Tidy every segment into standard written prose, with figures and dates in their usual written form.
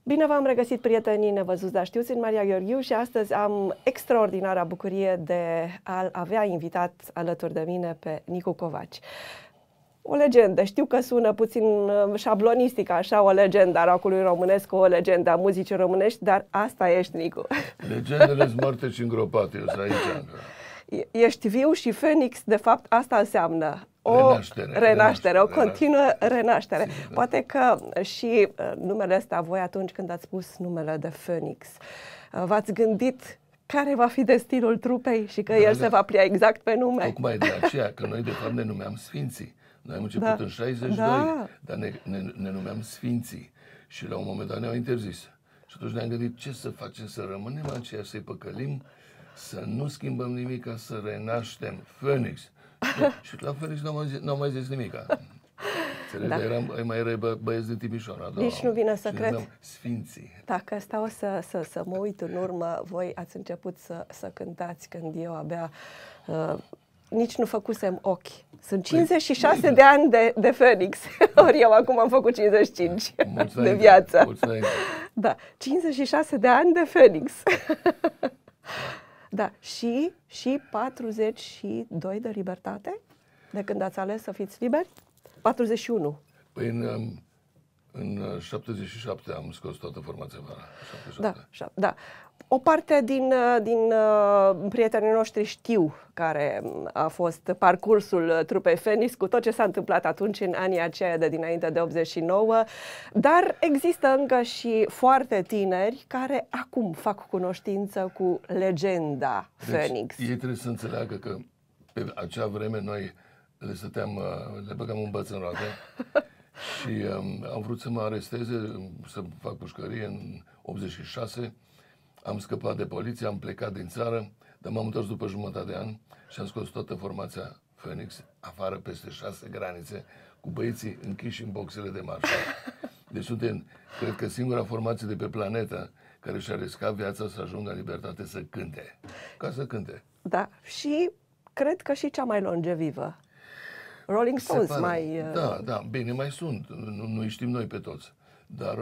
Bine v-am regăsit, prietenii nevăzuți, dar știuți, în Maria Gheorghiu, și astăzi am extraordinara bucurie de a avea invitat alături de mine pe Nicu Covaci. O legendă, știu că sună puțin șablonistic, așa, o legendă a rock-ului românesc, o legendă a muzicii românești, dar asta ești, Nicu. Legendele sunt moarte și îngropate, eu sunt aici încă. Ești viu și Phoenix, de fapt, asta înseamnă o renaștere, o continuă renaștere. Sigur, da. Poate că și numele ăsta, voi atunci când ați spus numele de Phoenix, v-ați gândit care va fi destinul trupei și că el se va plia exact pe nume. Tocmai de aceea, că noi de fapt ne numeam Sfinții. Noi am început în 62, dar ne numeam Sfinții. Și la un moment dat ne-au interzis. Și atunci ne-am gândit ce să facem, să rămânem aceea, să-i păcălim, să nu schimbăm nimic, ca să renaștem. Phoenix. Și la Phoenix n-au mai zis nimic. Mai era băieți din Timișoara. Nici nu vine să cred. Sfinții. Dacă stau să mă uit în urmă, voi ați început să cântați când eu abia nici nu făcusem ochi. Sunt 56 de ani de Phoenix, ori eu acum am făcut 55 de viață. Da, 56 de ani de Phoenix. Da, și 42 de libertate de când ați ales să fiți liberi? 41. Păi în 77 am scos toată formația vara. Da. O parte din prietenii noștri știu care a fost parcursul trupei Phoenix cu tot ce s-a întâmplat atunci, în anii aceia de dinainte de 89, dar există încă și foarte tineri care acum fac cunoștință cu legenda Phoenix. Ei trebuie să înțeleagă că pe acea vreme noi le băgam un băț în roate și au vrut să mă aresteze, să fac pușcărie în 86. Am scăpat de poliție, am plecat din țară, dar m-am întors după jumătate de an și am scos toată formația Phoenix afară peste 6 granițe, cu băieții închiși în boxele de marșă. Deci suntem, cred că, singura formație de pe planetă care și-a riscat viața să ajungă în libertate să cânte. Ca să cânte. Da, și cred că și cea mai longevivă. Rolling Stones mai... Da, bine, mai sunt, nu știm noi pe toți, dar...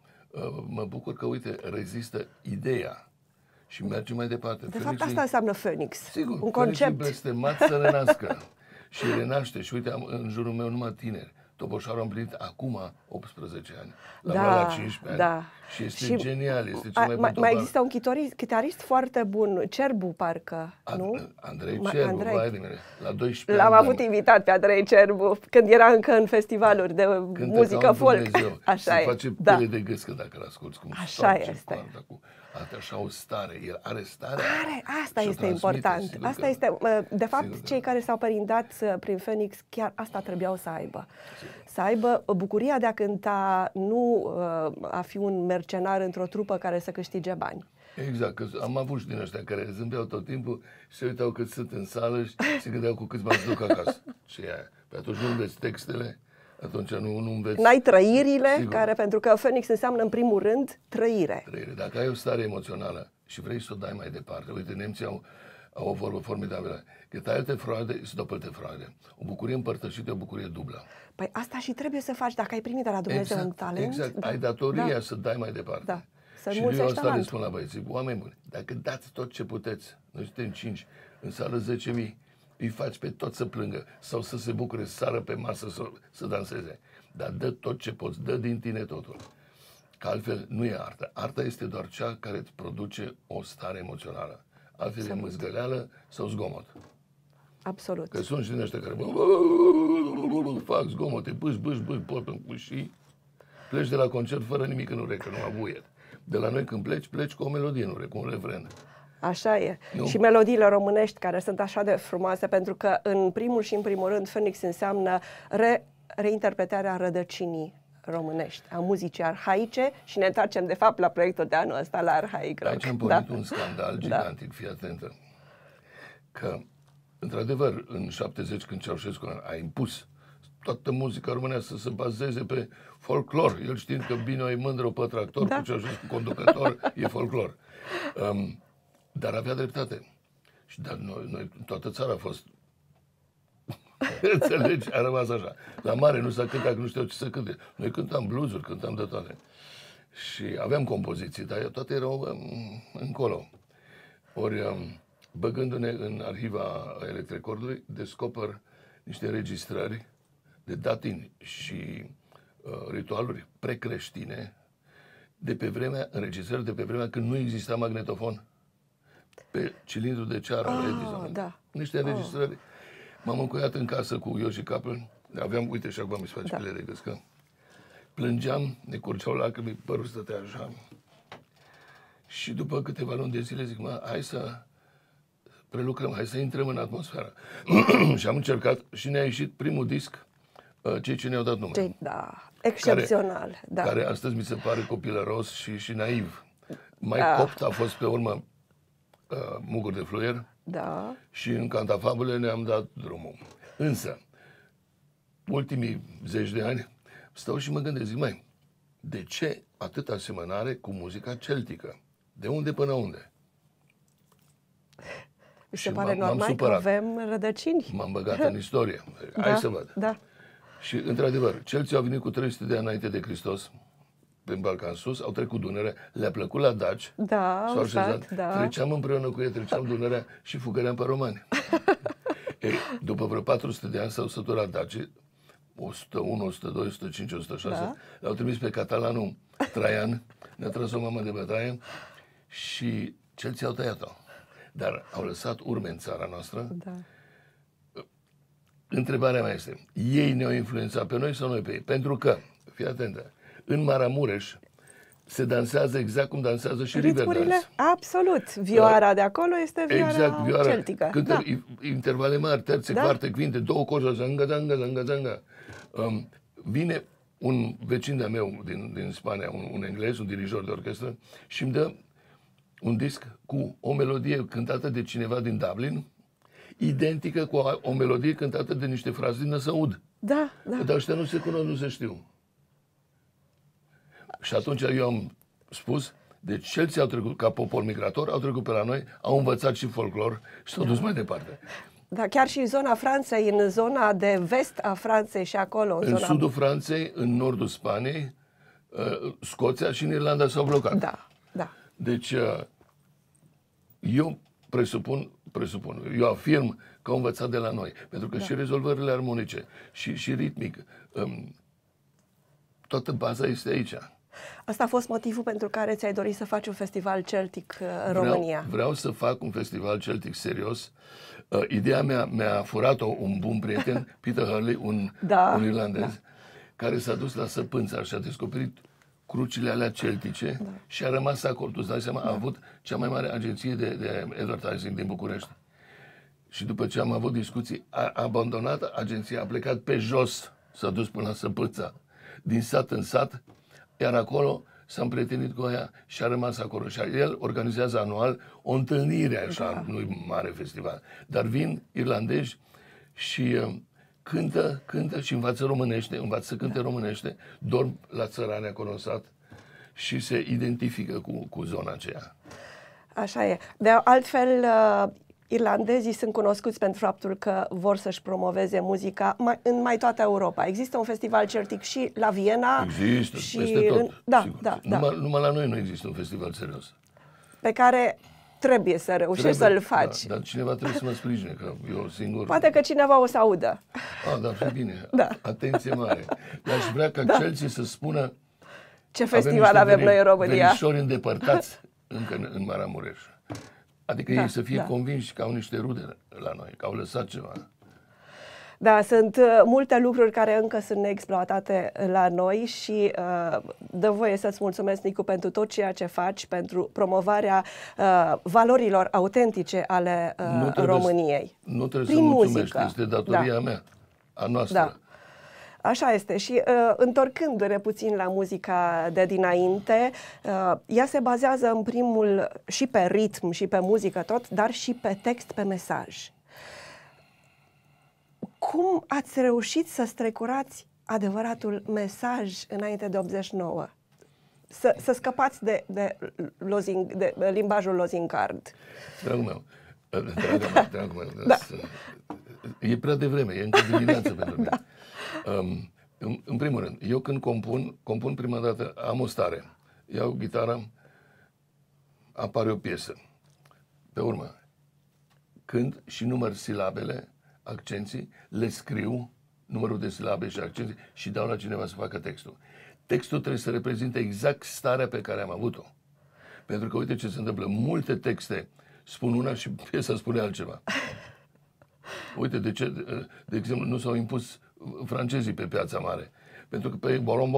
mă bucur că, uite, rezistă ideea și merge mai departe. De fapt, asta înseamnă Phoenix. Sigur, un concept. Blestemat să renaască și renaște. Și uite, în jurul meu numai tineri. Toboșarul a împlinit acum 18 ani. La 15 ani. Și este genial, este cel mai bun mai există un chitarist foarte bun, Cerbu, parcă, nu? Andrei Cerbu, vai de mine. La 12 L-am avut invitat pe Andrei Cerbu când era încă în festivaluri de muzică folk. Așa e. Se face pele de gâscă dacă l-asculți. Așa este. Așa o stare. El are stare. Asta este important. Asta este, de fapt, cei care s-au perindat prin Phoenix chiar asta trebuiau să aibă. Să aibă bucuria de a cânta, nu a fi un mercenar într-o trupă care să câștige bani. Exact, că am avut și din ăștia care zâmbeau tot timpul și se uitau cât sunt în sală și se gândeau cu câți bani se duc acasă. Și pe atunci nu înveți textele, atunci nu înveți... N-ai trăirile, care, pentru că Phoenix înseamnă în primul rând trăire. Dacă ai o stare emoțională și vrei să o dai mai departe, uite, nemții au o vorbă formidabilă. Geteilte Freude ist doppelte Freude. O bucurie împărtășită e o bucurie dublă. Păi asta și trebuie să faci dacă ai primit de la Dumnezeu un talent. Exact, ai datoria să dai mai departe. Da. Și eu asta le spun la băieții, oameni buni, dacă dați tot ce puteți, noi suntem 5, în sală 10.000, îi faci pe toți să plângă sau să se bucure, să sară pe masă, să danseze. Dar dă tot ce poți, dă din tine totul. Că altfel nu e artă. Arta este doar cea care îți produce o stare emoțională. Altfel e mâzgăleală sau zgomot. Absolut. Că sunt și din ăștia care fac zgomote, bâși, și pleci de la concert fără nimic în ureche, numai buiet. De la noi când pleci cu o melodie în ureche, cu un refren. Așa e. Nu? Și melodiile românești care sunt așa de frumoase, pentru că în primul și în primul rând Phoenix înseamnă reinterpretarea rădăcinii românești, a muzicii arhaice, și ne întoarcem de fapt la proiectul de anul ăsta, la Arhaic Rock. Aici am pornit un scandal gigantic, fii atentă, că într-adevăr în 70 când Ceaușescu a impus toată muzica românească să se bazeze pe folclor, el știind că Bino e mândru pe tractor, cu Ceaușescu conducător, e folclor. Dar avea dreptate. Și dar noi, toată țara a fost înțelegi? A rămas așa. La mare nu s-a cântat, că nu știau ce să cânte. Noi cântam blues-uri, cântam de toate. Și aveam compoziții, dar toate erau încolo. Ori, băgându-ne în arhiva Electrecordului, descoper niște înregistrări de datini și ritualuri precreștine înregistrări de pe vremea când nu exista magnetofon pe cilindru de ceară al Edison. Da. Niște înregistrări. M-am încuiat în casă cu Yoshi Capel. Aveam, uite, și acum mi se face piele de gâscă. Plângeam, ne curgeau lacrimi, părul stătea așa. Și după câteva luni de zile zic, hai să prelucrăm, hai să intrăm în atmosferă. Și am încercat și ne-a ieșit primul disc, cei ce ne-au dat nume. Da, excepțional. Care astăzi mi se pare copilăros și naiv. Mai copt a fost pe urmă Muguri de Fluier. Da. Și în Cantafabule ne-am dat drumul. Însă, ultimii 10 de ani, stau și mă gândesc, zic, de ce atâta asemănare cu muzica celtică? De unde până unde? Mi se pare normal că avem rădăcini. M-am băgat în istorie. Hai să văd. Da. Și, într-adevăr, celții au venit cu 300 de ani înainte de Hristos, prin Balcan Sus, au trecut Dunărea, le-a plăcut la daci, s-au așezat, treceam împreună cu ei, treceam Dunărea și fugăream pe romani. După vreo 400 de ani s-au săturat dacii, 101, 102, 105, 106, l-au trimis pe catalanul Traian, ne-a tras o mamă de bătaie și celții au tăiat-o. Dar au lăsat urme în țara noastră. Da. Întrebarea mea este, ei ne-au influențat pe noi sau noi pe ei? Pentru că, fii atentă, în Maramureș se dansează exact cum dansează și Riverdance. Absolut. Vioara de acolo este vioara celtică. Cântă intervale mari, terțe, quarte, quinte, două coje, zanga, zanga, zanga, zanga. Vine un vecin de-a meu din Spania, un englez, un dirijor de orchestră, și îmi dă un disc cu o melodie cântată de cineva din Dublin, identică cu o melodie cântată de niște frați din Năsăud. Da. Dar ăștia nu se cunosc, nu se știu. Și atunci eu am spus, deci celții au trecut, ca popor migrator, au trecut pe la noi, au învățat și folclor și s-au dus mai departe. Da, chiar și în zona Franței, în zona de vest a Franței și acolo. În sudul Franței, în nordul Spaniei, Scoția și în Irlanda s-au blocat. Da. Deci, eu eu afirm că au învățat de la noi. Pentru că și rezolvările armonice și ritmic, toată baza este aici. Asta a fost motivul pentru care ți-ai dorit să faci un festival celtic în România. Vreau să fac un festival celtic serios. Ideea mi-a furat-o un bun prieten, Peter Hurley, un irlandez, care s-a dus la Săpânța și a descoperit crucile alea celtice și a rămas acolo. Tu îți dai seama, a avut cea mai mare agenție de advertising din București. Și după ce am avut discuții, a abandonat agenția, a plecat pe jos, s-a dus până la Săpânța, din sat în sat, iar acolo s-a împrietenit cu ea și a rămas acolo. Și el organizează anual o întâlnire, așa, nu-i mare festival, dar vin irlandezi și cântă și învață românește, învață să cânte românește, dorm la țărani acolo în sat și se identifică cu zona aceea. Așa e. De altfel, irlandezii sunt cunoscuți pentru faptul că vor să-și promoveze muzica în mai toată Europa. Există un festival celtic și la Viena. Există, și peste tot. Da. Numai la noi nu există un festival serios. Pe care trebuie să reușești să-l faci. Dar cineva trebuie să mă sprijine, că eu singur... Poate că cineva o să audă. Dar fi bine. Atenție mare. Dar aș vrea ca celții să spună... Ce festival avem noi în România. Verișori îndepărtați încă în Maramureș. Adică ei să fie convinși că au niște rude la noi, că au lăsat ceva. Da, sunt multe lucruri care încă sunt neexploatate la noi și dă voie să-ți mulțumesc, Nicu, pentru tot ceea ce faci, pentru promovarea valorilor autentice ale României. Nu trebuie să mulțumești, este datoria mea, a noastră. Da. Așa este și întorcându-ne puțin la muzica de dinainte, ea se bazează în primul și pe ritm și pe muzică tot, dar și pe text, pe mesaj. Cum ați reușit să strecurați adevăratul mesaj înainte de 89? Să scăpați de limbajul lozingard. Dragul meu, e prea devreme, e încă dimineață pentru mine. În primul rând, eu când compun prima dată, am o stare. iau gitara, apare o piesă. Pe urmă, cânt și număr silabele, accenții, le scriu, numărul de silabe și accenții, și dau la cineva să facă textul. Textul trebuie să reprezinte exact starea pe care am avut-o. Pentru că uite ce se întâmplă. Multe texte spun una și piesa spune altceva. Uite de ce, de exemplu, nu s-au impus francezii pe piața mare. Pentru că pe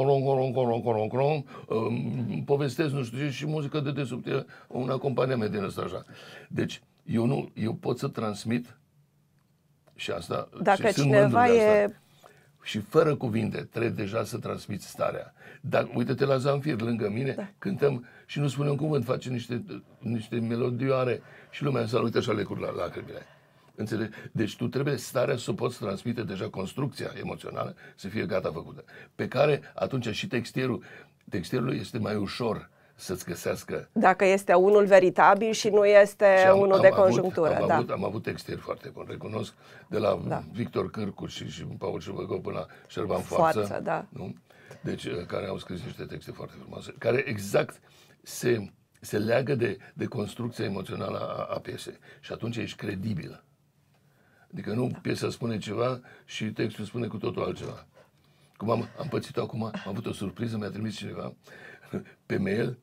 borom, povestesc nu știu ce și muzică de desubt, e un acompaniament din ăsta așa. Deci, eu pot să transmit și asta. Dacă și cineva e... asta. Și fără cuvinte trebuie deja să transmiți starea. Dar uite-te la Zamfir, lângă mine, da. Cântăm și nu spunem cuvânt, face niște melodioare și lumea să uite așa le curg la lacrimile. Înțelegi? Deci tu trebuie starea să o poți transmite deja, construcția emoțională să fie gata făcută. Pe care atunci și textilul este mai ușor să-ți găsească. Dacă este unul veritabil și nu este unul de conjunctură. Am avut textili foarte buni, recunosc, de la Victor Cârcu și Paul Șuvăgău până la Șerban Foață. Da. Nu? Deci, care au scris niște texte foarte frumoase, care exact se leagă de construcția emoțională a piesei. Și atunci ești credibil. Adică nu piesa spune ceva și textul spune cu totul altceva. Cum am pățit-o acum, am avut o surpriză, mi-a trimis cineva pe mail,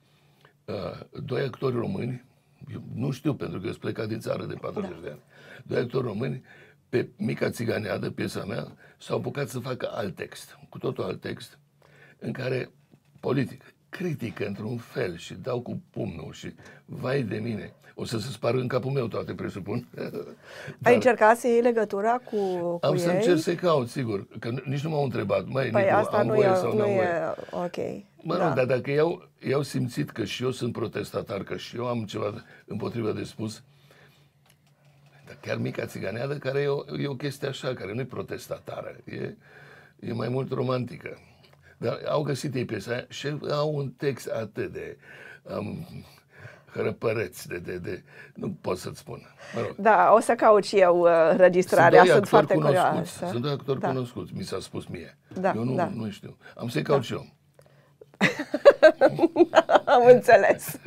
2 actori români, eu nu știu pentru că eu sunt plecat din țară de 40 de ani, 2 actori români, pe Mica Țiganeadă, piesa mea, s-au apucat să facă alt text, cu totul alt text, în care politic, critică într-un fel și dau cu pumnul și vai de mine, o să se spară în capul meu toate, presupun. Ai încercat să iei legătura cu am ei? Să încerc să-i caut, sigur, că nici nu m-au întrebat, Păi Nicu, asta nu e ok. Dar dacă i-au simțit că și eu sunt protestatar, că și eu am ceva împotriva de spus, dar chiar Mica Țiganeadă, care e o chestie așa, care nu e protestatară, e mai mult romantică. Dar au găsit ei piesa aia și au un text atât de hărăpăreț, nu pot să-ți spun. Mă rog. Da, o să caut și eu înregistrarea, sunt foarte curioasă. Sunt 2 actori cunoscuți, mi s-a spus mie. Da, eu nu știu. Am să-i caut și eu. Am înțeles.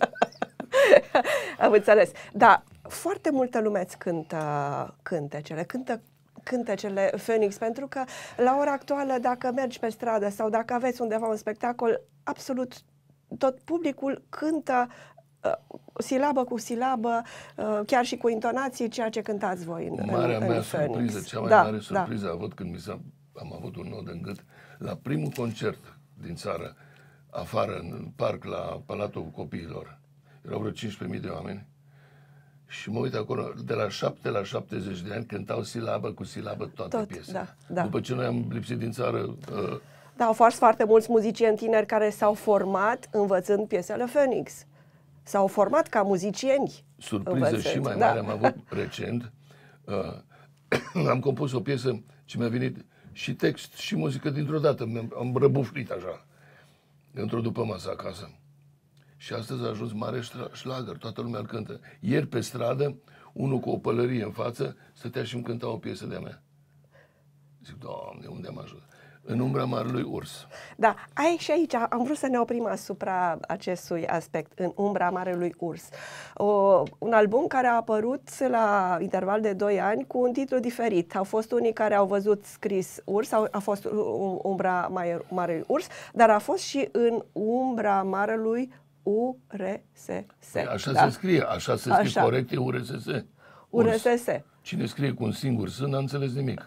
Am înțeles. Da, foarte multă lume îți cântă cântecele Phoenix, pentru că la ora actuală, dacă mergi pe stradă sau dacă aveți undeva un spectacol, absolut tot publicul cântă silabă cu silabă, chiar și cu intonații, ceea ce cântați voi în surpriză, cea mai mare surpriză a avut când am avut un nod în gât la primul concert din țară, afară, în parc, la Palatul Copiilor. Erau vreo 15.000 de oameni. Și mă uit acolo, de la 7 la 70 de ani, cântau silabă cu silabă toate piesele. După ce noi am lipsit din țară... Da, au fost foarte mulți muzicieni tineri care s-au format învățând piesele Phoenix. S-au format ca muzicieni. Surpriză și mai mare am avut recent. Am compus o piesă și mi-a venit și text și muzică dintr-o dată. Am răbufnit așa, într-o dupămasă acasă. Și astăzi a ajuns mare șlagăr, toată lumea îl cântă. Ieri pe stradă, unul cu o pălărie în față, stătea și îmi cânta o piesă de-a mea. Zic, Doamne, unde am ajuns? În umbra marelui urs. Da, și aici am vrut să ne oprim asupra acestui aspect, în umbra marelui urs. Un album care a apărut la interval de 2 ani cu un titlu diferit. Au fost unii care au văzut scris urs, a fost umbra marelui urs, dar a fost și în umbra marelui URSS. Așa se scrie, așa se scrie corect, e URSS. URSS. Cine scrie cu un singur S n-a înțeles nimic.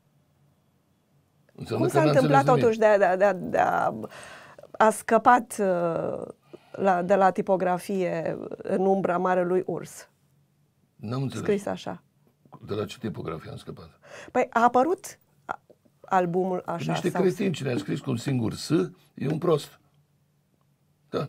Cum s-a întâmplat totuși a scăpat de la tipografie în umbra marelui urs? N-am înțeles. Scris așa. De la ce tipografie am scăpat? Păi a apărut albumul așa. Niște cretini, cine a scris cu un singur S e un prost. Da.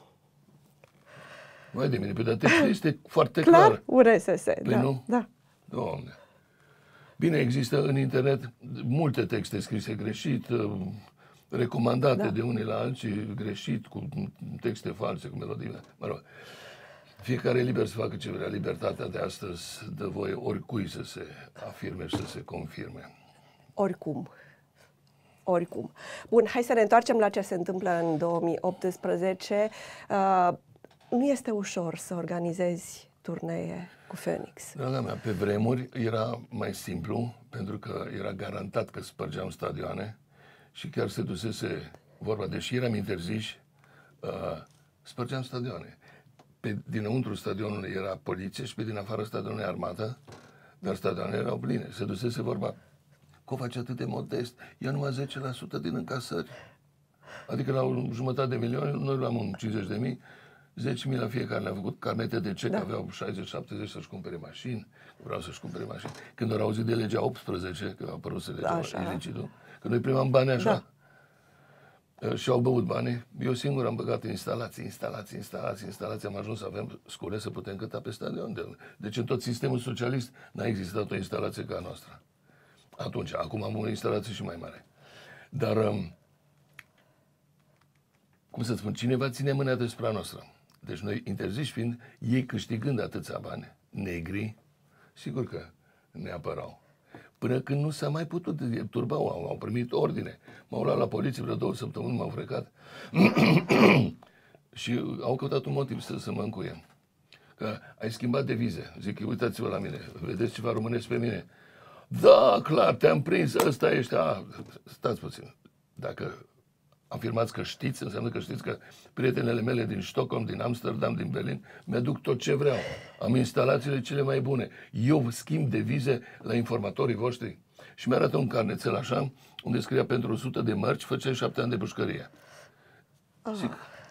Mai de mine, pe dar textul este foarte clar. URSS, păi nu? Da. Doamne. Bine, există în internet multe texte scrise greșit, recomandate de unii la alții greșit, cu texte false, cu melodii. Mă rog, fiecare e liber să facă ce vrea. Libertatea de astăzi dă voie oricui să se afirme și să se confirme. Oricum. oricum. Bun, hai să ne întoarcem la ce se întâmplă în 2018. Nu este ușor să organizezi turnee cu Phoenix. Draga mea, pe vremuri era mai simplu, pentru că era garantat că spărgeam stadioane și chiar se dusese vorba, deși eram interziși, spărgeam stadioane. Pe dinăuntru stadionului era poliție și pe din afară stadionului armată, dar stadioanele erau pline. Se dusese vorba, Covaci atât de modest, ia numai 10% din încasări. Adică la 1,5 milion, noi luam un 50.000, 10.000 la fiecare. Le-am făcut carnete de cec, aveau 60-70 să-și cumpere mașini, vreau să-și cumpere mașini. Când au auzit de legea 18, că a apărut legea ilicitul, că noi primam bani așa, și au băut banii. Eu singur am băgat instalații. Am ajuns să avem scule să putem cânta pe stadion. Deci în tot sistemul socialist n-a existat o instalație ca a noastră. Atunci, acum am o instalație și mai mare. Dar, cum să spun, cineva ține mâna despre a noastră. Deci noi, interziși fiind, ei câștigând atâția bani, negri, sigur că ne apărau. Până când nu s-a mai putut, turbau, au primit ordine. M-au luat la poliție vreo 2 săptămâni, m-au frecat și au căutat un motiv să mă încuie. Că ai schimbat devize. Zic, uitați-vă la mine, vedeți ceva românesc pe mine? Da, clar, te-am prins, ăsta ești. Stați puțin. Dacă afirmați că știți, înseamnă că știți că prietenele mele din Stockholm, din Amsterdam, din Berlin, mi-aduc tot ce vreau. Am instalațiile cele mai bune. Eu schimb devize la informatorii voștri. Și mi-arată un carnețel așa, unde scria pentru 100 de mărci, făceai 7 ani de pușcărie. Zic,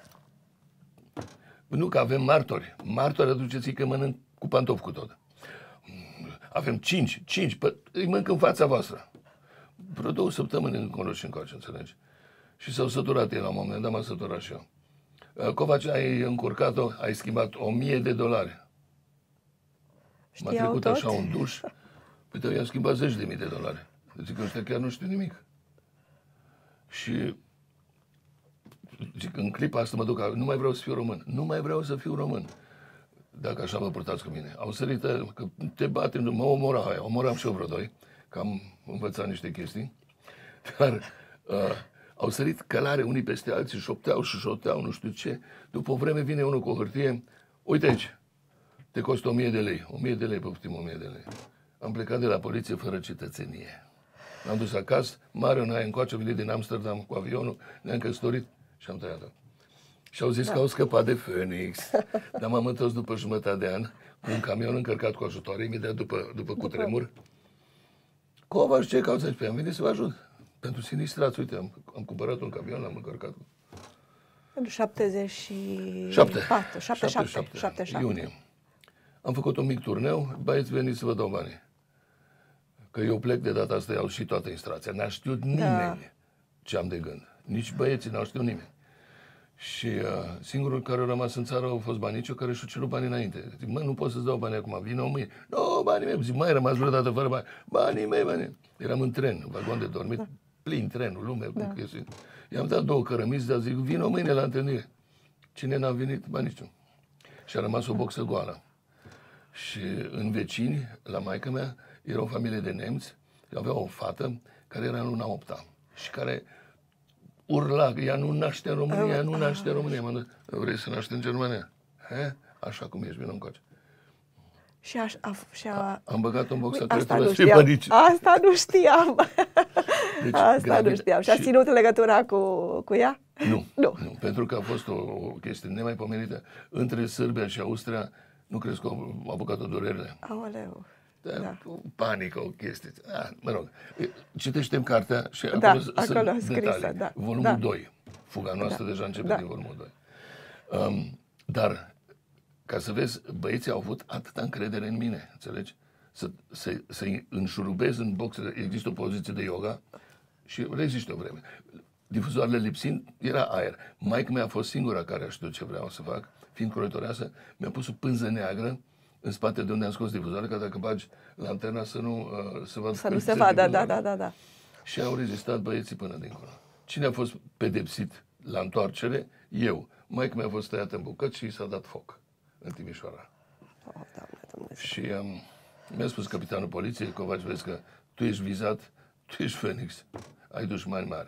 nu, că avem martori. Martori, aduceți-i că mănânc cu pantofi cu tot. Avem 5, îi mânc în fața voastră. Vreo 2 săptămâni încolo și încoace, înțelegi? Și s-au săturat ei la un moment dat, m-am săturat și eu. Covaci, ai încurcat-o, ai schimbat $1.000. M-a trecut tot? Așa un duș. Uite, i-am schimbat $10.000. Zic că ăștia chiar nu știu nimic. Și zic, în clipa asta mă duc, nu mai vreau să fiu român. Nu mai vreau să fiu român. Dacă așa vă purtați cu mine. Au sărit, că te batem, mă omoram și eu vreo 2, că am învățat niște chestii. Dar au sărit călare unii peste alții, șopteau, nu știu ce. După o vreme vine unul cu o hârtie, uite aici, te costă $1.000. $1.000, poftim, $1.000. Am plecat de la poliție fără cetățenie. M-am dus acasă, Marion aia încoace, a venit din Amsterdam cu avionul, ne-am căsătorit și am tăiat-o. Și au zis că au scăpat de Phoenix, dar m-am întors după jumătate de an, cu un camion încărcat cu ajutoare, imediat după cutremur. Covaci, ce cauți aici? Am venit să vă ajut. Pentru sinistrați, uite, am cumpărat un camion, l-am încărcat. Pentru 77. Iunie. Am făcut un mic turneu, băieți, veniți să vă dau banii. Că eu plec de data asta, iau și toată instalația. N-a știut nimeni ce am de gând. Nici băieții n-au știut nimeni. Și singurul care a rămas în țară au fost Baniciu, care și-a cerut banii înainte. Zic, mă, nu pot să-ți dau banii acum, vină mâine. Nu, banii mei. Zic, mai rămas vreodată fără bani. Banii mei. Eram în tren, vagon de dormit, plin trenul, lume, cu chestii. I-am dat 2 cărămizi, dar zic, vină mâine la întâlnire. Cine n-a venit? Baniciu. Și a rămas o boxă goală. Și în vecini, la maică mea, era o familie de nemți, avea o fată care era în luna 8-a și care urla, ea nu naște în România, ea nu naște în România. M-am zis, vrei să naști în Germania? Așa cum ești, vină încoace. Am băgat în boxa care trebuie să fie Bănici. Asta nu știam. Deci, asta nu știam. Și a ținut legătura cu ea? Nu. Pentru că a fost o chestie nemaipomenită. Între Serbia și Austria, nu crezi că au apucat-o durerile? Aoleu. O panică, o chestie. Mă rog, citește-mi cartea și acolo sunt scrisă, detalii. Volumul 2. Fuga noastră deja începe din volumul 2. Dar, ca să vezi, băieții au avut atâta încredere în mine, înțelegi? Să-i înșurubez în box, există o poziție de yoga și rezistă o vreme. Difuzoarele lipsind, era aer. Maica mea a fost singura care a știut ce vreau să fac, fiind croitoreasă, mi-a pus o pânză neagră în spate de unde am scos difuzoare, ca dacă bagi lanterna să nu se vadă, da. Și au rezistat băieții până dincolo. Cine a fost pedepsit la întoarcere? Eu. Maica mea a fost tăiată în bucăți și i s-a dat foc în Timișoara. Și mi-a spus capitanul poliției, Covaci, vezi că tu ești vizat, tu ești Phoenix, ai dușmani mari.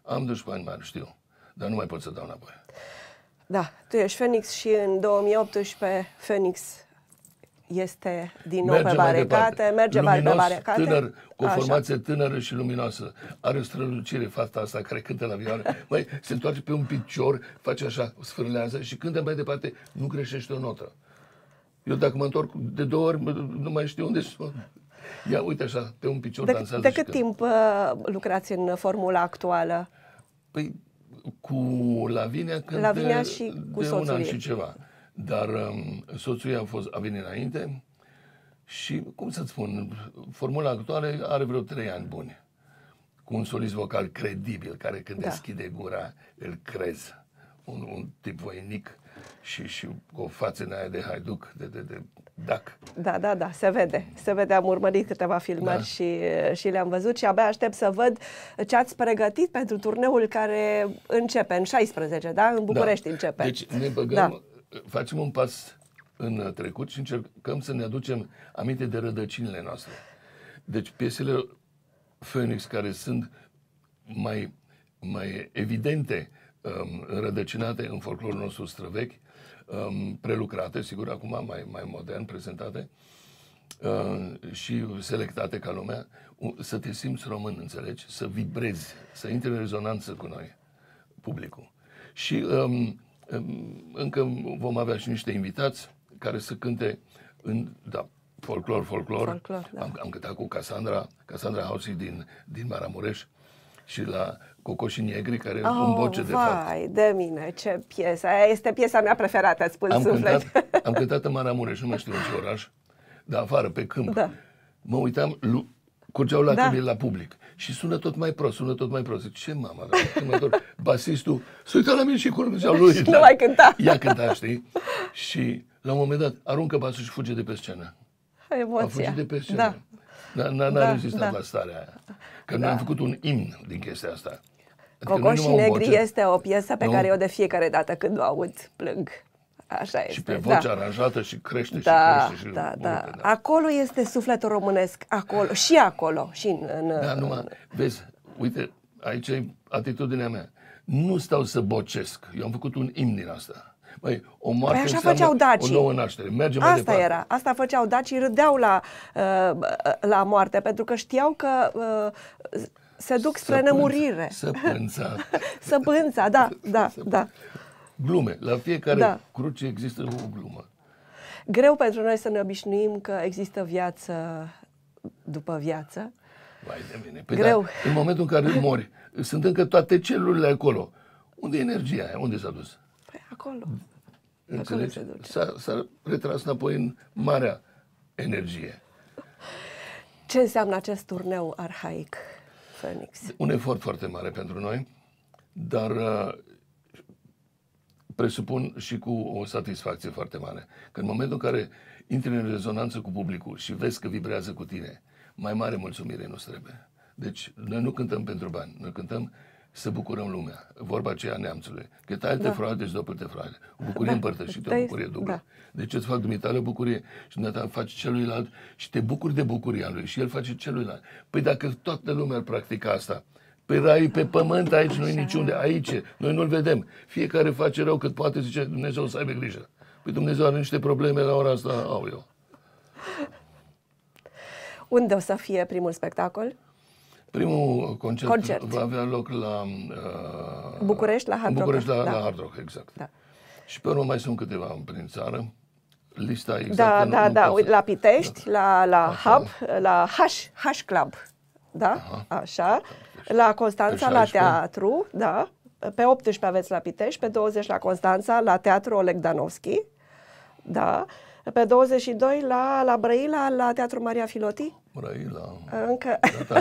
Am 12 ani mari, știu, dar nu mai pot să dau înapoi. Da, tu ești Phoenix și în 2018 Phoenix este din nou pe baricate, merge pe baricate. Tânăr, cu o formație tânără și luminoasă. Are o strălucire fata asta care cântă la vioară. Măi, se întoarce pe un picior, face așa, sfârlează și cântă mai departe, nu greșește o notă. Eu dacă mă întorc de 2 ori, nu mai știu unde sunt. Ia, uite așa, pe un picior dansează. De cât timp lucrați în formula actuală? Păi, cu Lavinia când Lavinia și cu de soțul un an ei. și ceva. Dar soțul ei a venit înainte și, cum să-ți spun, formula actuală are vreo 3 ani buni. Cu un solist vocal credibil, care când deschide gura, îl crezi. Un tip voinic și cu o față în aia de haiduc, de dac. Da, se vede. Se vede, am urmărit câteva filmări și le-am văzut și abia aștept să văd ce ați pregătit pentru turneul care începe în 16, da? În București începe. Deci ne băgăm, facem un pas în trecut și încercăm să ne aducem aminte de rădăcinile noastre. Deci piesele Phoenix care sunt mai evidente, înrădăcinate în folclorul nostru străvechi, prelucrate, sigur, acum mai modern prezentate și selectate ca lumea, să te simți român, înțelegi? Să vibrezi, să intri în rezonanță cu noi, publicul. Și încă vom avea și niște invitați care să cânte în folclor. Am cântat cu Cassandra Housey din Maramureș și la Cocoșii Negri, care un boce de fapt. Vai de mine, ce piesă! Aia este piesa mea preferată, îți spun suflet. Am cântat în Maramureș, nu mai știu în ce oraș, dar afară, pe câmp. Da. Mă uitam, curgeau lacrimile la public. Și sună tot mai prost. Zic, ce mama, basistul se uita la mine și curgeau lui. Și nu mai cânta. Ea cânta, știi? Și la un moment dat aruncă basul și fuge de pe scenă. Emoția. A fugit de pe scenă. N-a rezistat la starea aia. Că noi am făcut un imn din chestia asta. Adică Cocoșii Negri este o piesă pe care eu de fiecare dată când o aud plâng. Așa este. Și pe voce aranjată și crește și Acolo este sufletul românesc, acolo. Da, numai, vezi, uite, aici e atitudinea mea. Nu stau să bocesc. Eu am făcut un imn din asta. Băi, o moarte așa făceau dacii. O nouă naștere. Mergem mai departe. Asta făceau dacii, râdeau la moarte, pentru că știau că se duc spre nemurire. Săpânța, da. Glume. La fiecare cruce există o glumă. Greu pentru noi să ne obișnuim că există viață după viață. Vai de mine. Păi greu. Da, în momentul în care mori, sunt încă toate celulele acolo. Unde e energia aia? Unde s-a dus? Păi acolo. Înțelegi? S-a retras înapoi în marea energie. Ce înseamnă acest turneu arhaic, Phoenix? Un efort foarte mare pentru noi, dar presupun și cu o satisfacție foarte mare. Că în momentul în care intri în rezonanță cu publicul și vezi că vibrează cu tine, mai mare mulțumire nu trebuie. Deci noi nu cântăm pentru bani, noi cântăm să bucurăm lumea. Vorba aceea neamțului. Că talte fraude și doppelte fraude. O bucurie împărtășită, o bucurie dublă. Deci îți fac dumitale o bucurie și dumneata faci celuilalt și te bucuri de bucuria lui și el face celuilalt. Păi dacă toată lumea ar practica asta, pe rai, pe pământ, aici nu e niciunde, aici, noi nu-l vedem. Fiecare face rău cât poate, zice Dumnezeu să aibă grijă. Păi Dumnezeu are niște probleme la ora asta, au eu. Unde o să fie primul spectacol? Primul concert va avea loc la București, la Hard Rock. București, la Hard Rock, exact. Da. Și pe urmă mai sunt câteva prin țară. Lista exactă. Da. Uite, la Pitești, la Hub, la H Club. Da? Așa. La Constanța, la teatru, da. Pe 18 aveți la Pitești, pe 20 la Constanța, la Teatru Oleg Danovski. Da. Pe 22 la Brăila, la Teatru Maria Filoti. Brăila. Încă.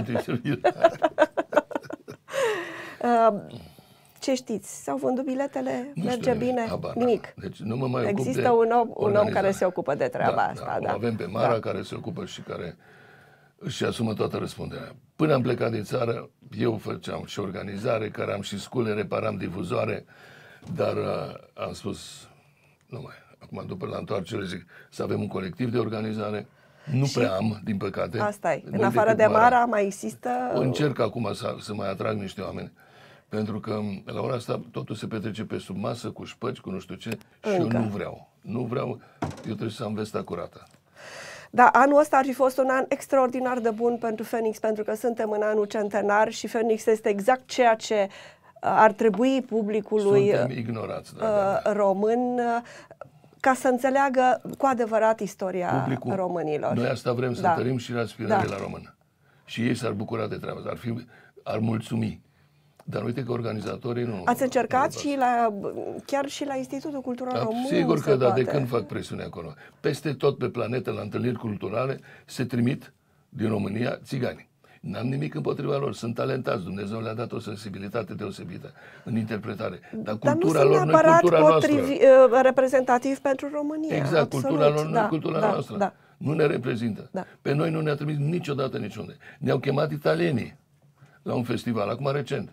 Ce știți? S-au vândut biletele? Merge bine? Nimic. Deci nu mă mai există un om care se ocupă de treaba asta. Da. Avem pe Mara care se ocupă și care își asumă toată răspunderea. Până am plecat din țară, eu făceam și organizare, care am și scule, reparam difuzoare, dar am spus, nu mai. Acum, după la întoarcere, zic să avem un colectiv de organizare. Nu prea am, din păcate. Asta e. În afară de Mara mai există... Încerc acum să mai atrag niște oameni Pentru că la ora asta totul se petrece pe sub masă, cu șpăci, cu nu știu ce, și Încă. eu nu vreau. Nu vreau, eu trebuie să am vesta curată. Da, anul ăsta ar fi fost un an extraordinar de bun pentru Phoenix, pentru că suntem în anul centenar și Phoenix este exact ceea ce ar trebui publicului Suntem ignorați, român ca să înțeleagă cu adevărat istoria publicul, românilor. Noi asta vrem, să întărim și aspirările la română. Și ei s-ar bucura de treaba asta, ar mulțumi. Dar uite că organizatorii nu... Ați încercat chiar și la Institutul Cultural Român? Sigur că da, de când fac presiune acolo. Peste tot pe planetă, la întâlniri culturale, se trimit din România țigani. N-am nimic împotriva lor, sunt talentați, Dumnezeu le-a dat o sensibilitate deosebită în interpretare. Dar cultura lor nu e cultura noastră. Reprezentativ pentru România. Exact, absolut. cultura lor nu e cultura noastră. Da. Nu ne reprezintă. Da. Pe noi nu ne-a trimis niciodată niciunde. Ne-au chemat italienii la un festival, acum recent.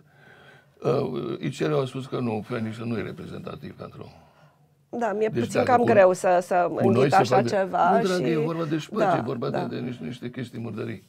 Icereu a spus că nu, Phoenix nu e reprezentativ pentru... Da, mi-e puțin cam greu să înghit așa ceva. Nu, dragă, e vorba de șpăci, e vorba de niște chestii murdării.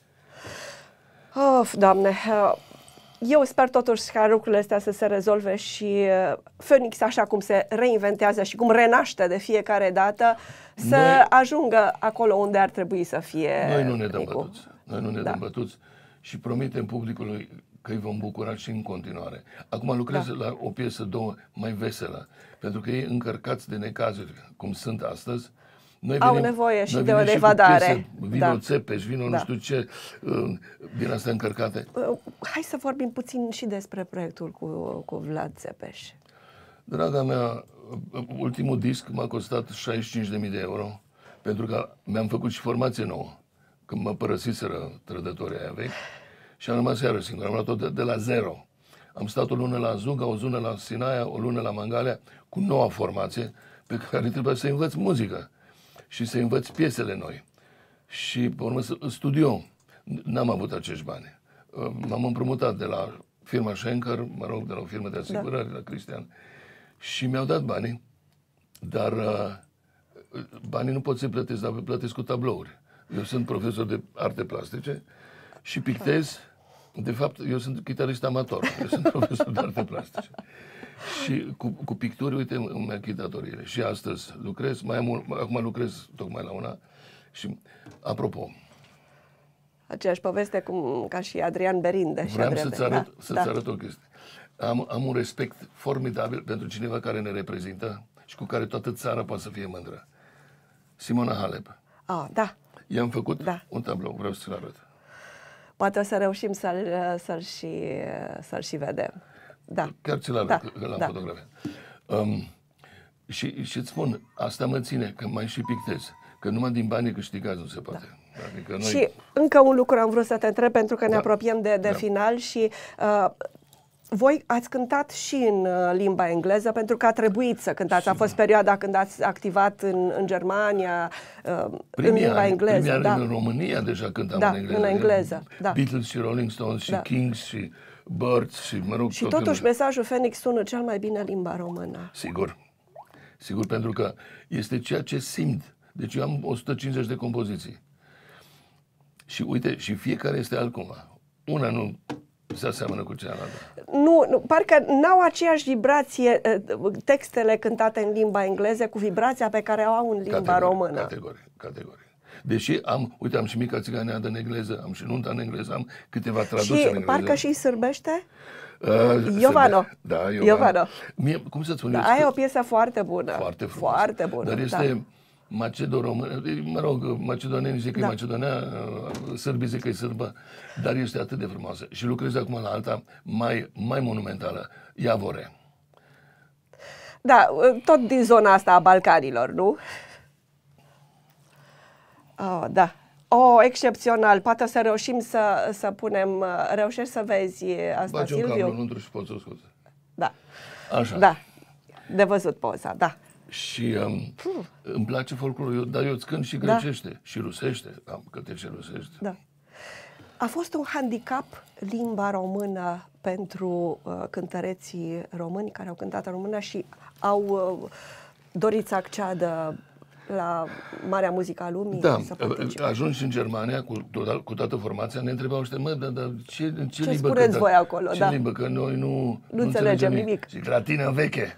Of, Doamne, eu sper totuși ca lucrurile astea să se rezolve și Phoenix, așa cum se reinventează și cum renaște de fiecare dată, să ajungă acolo unde ar trebui să fie. Noi nu ne dăm bătuți. Noi nu ne dăm bătuți și promitem publicului că îi vom bucura și în continuare. Acum lucrez la o piesă, două, mai veselă, pentru că ei încărcați de necazuri, cum sunt astăzi, au nevoie și de o evadare. Vino Țepeș, vino nu știu ce, din astea încărcate. Hai să vorbim puțin și despre proiectul cu Vlad Țepeș. Draga mea, ultimul disc m-a costat 65.000 de euro, pentru că mi-am făcut și formație nouă, când mă părăsiseră trădătorii aia vechi, și am rămas iară singur, am luat-o de la zero. Am stat o lună la Zuga, o lună la Sinaia, o lună la Mangalea, cu noua formație, pe care trebuia să învăț muzică și să învăț piesele noi. Și, pe urmă, studio. N-am avut acești bani. M-am împrumutat de la firma Schenker, mă rog, de la o firmă de asigurări, la Cristian, și mi-au dat banii, dar banii nu pot să-i plătesc, dar plătesc cu tablouri. Eu sunt profesor de arte plastice și pictez. De fapt, eu sunt chitarist amator, eu sunt profesor de arte plastice. Și cu picturi, uite, îmi achit datoriile. Și astăzi lucrez, acum lucrez tocmai la una. Și, apropo... Aceeași poveste ca și Adrian Berinde. Vreau să-ți arăt o chestie. Am un respect formidabil pentru cineva care ne reprezintă și cu care toată țara poate să fie mândră. Simona Halep. Da. I-am făcut un tablou, vreau să-l arăt. Poate o să reușim să-l și vedem. Da. Chiar ți-l arăt, că l-am fotografiat. Și îți spun, asta mă ține, că mai și pictez. Că numai din banii câștigați nu se poate. Adică noi... Și încă un lucru am vrut să te întreb, pentru că ne apropiem de final și... voi ați cântat și în limba engleză, pentru că a trebuit să cântați. A fost perioada când ați activat în Germania, în limba engleză. Primii ani în România deja cântam în engleză. Beatles și Rolling Stones și Kings și Birds și, mă rog... Și totuși mesajul Phoenix sună cel mai bine în limba română. Sigur. Sigur, pentru că este ceea ce simt. Deci eu am 150 de compoziții. Și uite, și fiecare este altcumva. Una nu se aseamănă cu cealaltă. Nu, parcă n-au aceeași vibrație textele cântate în limba engleză cu vibrația pe care o au în limba română. Categoric. Deși am și Mica Țiganeadă în engleză, am și Nunta în engleză, am câteva traduceri în engleză. Și parcă și sârbește? Iovano. Da, Iovano. Cum să-ți spun? Aia e o piesă foarte bună. Foarte frumos. Foarte bună. Dar este macedo-român, mă rog, macedonenii zic că e macedonea, sârbii zic că e sârbă, dar este atât de frumoasă. Și lucrez acum la alta mai monumentală, Iavore. Da, tot din zona asta a Balcanilor, nu? Da. Excepțional. Poate să reușim să punem... Reușești să vezi asta, Baci Silviu? un cablu înăuntru și poți să o scoți. Da. Așa. Da. De văzut poza, da. Și îmi place folclorul, dar eu îți cânt și grecește, și rusește, am cântece rusește. Da. A fost un handicap limba română pentru cântăreții români care au cântat în română și au dorit să acceadă la marea muzică a lumii? Da, ajungi în Germania cu toată formația, ne întrebau ăștia, dar ce limbă spuneți voi acolo? Ce limbă? Că noi nu înțelegem nimic. Zic, latină veche.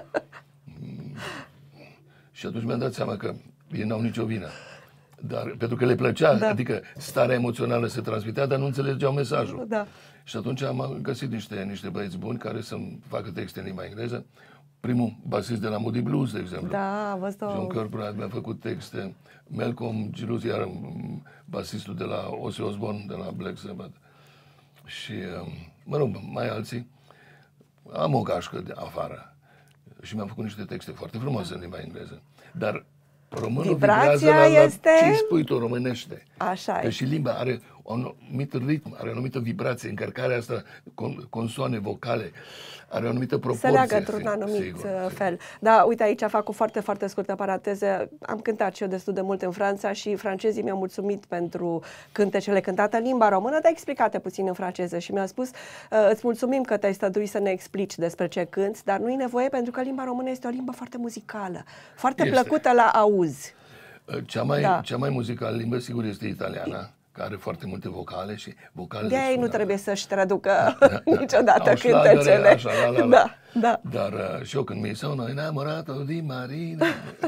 Și atunci mi-am dat seama că ei n-au nicio vină. Dar, pentru că le plăcea, adică starea emoțională se transmitea, dar nu înțelegeau mesajul. Da. Și atunci am găsit niște băieți buni care să-mi facă texte în limba engleză. Primul basist de la Moody Blues, de exemplu. Da, John Kirkbride mi-a făcut texte. Malcolm Giluzi, iar basistul de la Ozzy Osbourne, de la Black Sabbath. Și, mă rog, mai alții. Am o gașcă de afară. Și mi-am făcut niște texte foarte frumoase în limba engleză. Dar românul vibrează la ce spui tu, românește. Așa e. Și limba are un anumit ritm, are o anumită vibrație, încărcarea asta, consoane, vocale, are o anumită proporție. Se leagă într-un anumit fel. Da, uite, aici fac o foarte, foarte scurtă paranteză. Am cântat și eu destul de mult în Franța și francezii mi-au mulțumit pentru cântecele cântate în limba română, dar explicate puțin în franceză și mi-au spus, îți mulțumim că te-ai stăduit să ne explici despre ce cânți, dar nu e nevoie pentru că limba română este o limbă foarte muzicală, foarte plăcută la auz. Cea mai muzicală limbă, sigur, este italiana, care are foarte multe vocale și vocale de ei nu trebuie să-și traducă niciodată cântecele. Așa, da. Dar și eu când mi sono innamorato di Marina.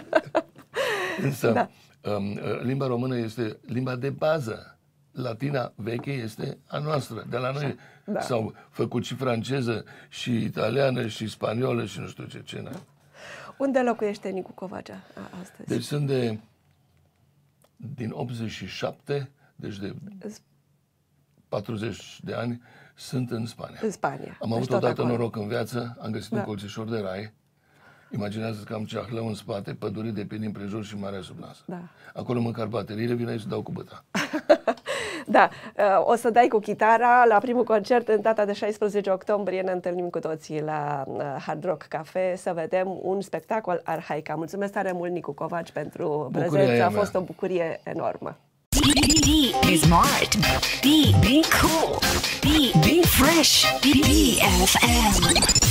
Însă limba română este limba de bază. Latina veche este a noastră. De la noi s-au făcut și franceză, și italiană, și spaniolă, și nu știu ce. Unde locuiește Nicu Covacea astăzi? Deci sunt din 87, deci de 40 de ani, sunt în Spania. În Spania. Am avut odată noroc în viață, am găsit un colțișor de rai. Imaginează că am ceahlău în spate, păduri de pini împrejur și marea sub nas. Acolo măcar bateriile, vin aici să dau cu băta. Da, o să dai cu chitara la primul concert în data de 16 octombrie. Ne întâlnim cu toții la Hard Rock Cafe să vedem un spectacol Arhaica. Mulțumesc tare mult, Nicu Covaci, pentru prezență. A fost o bucurie enormă. Be smart. Be cool. Be fresh. BFM.